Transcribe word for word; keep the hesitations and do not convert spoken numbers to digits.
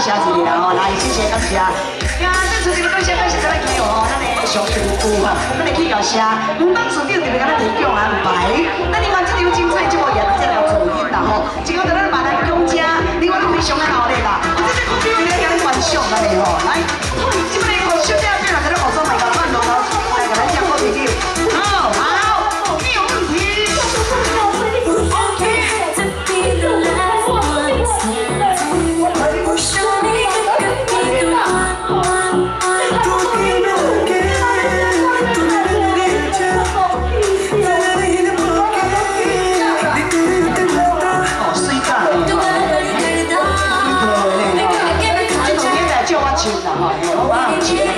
谢一下吼，来谢谢感谢。呀，这次这个感谢感谢咱来去哦，咱的上义服务吼，咱来去到写，唔当处长特别甲咱提供安排。那另外这场精彩节目也这条主音啦吼，这个在咱万安宫家，另外都非常的好嘞啦。我这这股票应该给咱观赏啦嘞吼，来，这个好小姐变来在咱服装卖个段落来给咱讲好朋友。好，好，没有问题。我